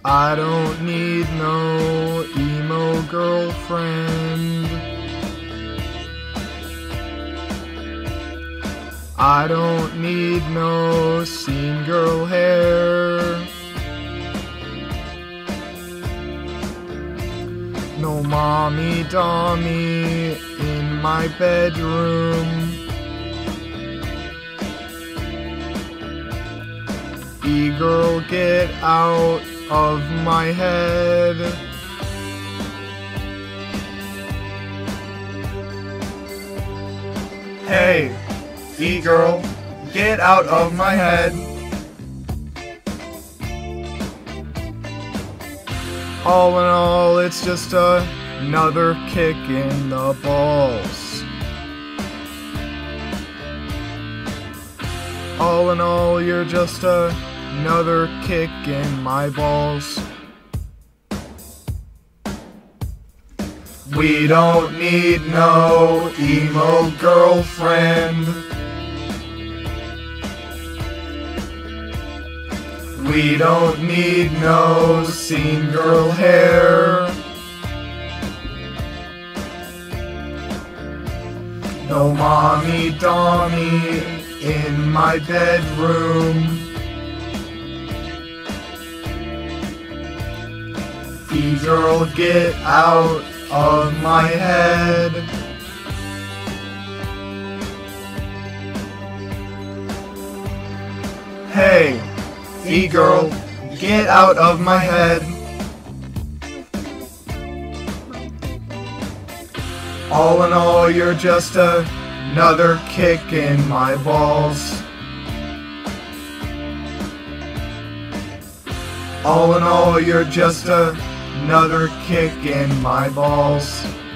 I don't need no emo girlfriend. I don't need no scene girl hair. No mommy dommy in my bedroom. E-girl, get out of my head. Hey, E-girl, get out of my head. All in all, it's just another kick in the balls. All in all, you're just another kick in my balls. We don't need no emo girlfriend. We don't need no scene girl hair. No mommy dommy in my bedroom. E-girl, get out of my head. Hey, E-girl, get out of my head. All in all, you're just another kick in my balls. All in all, you're just another kick in my balls.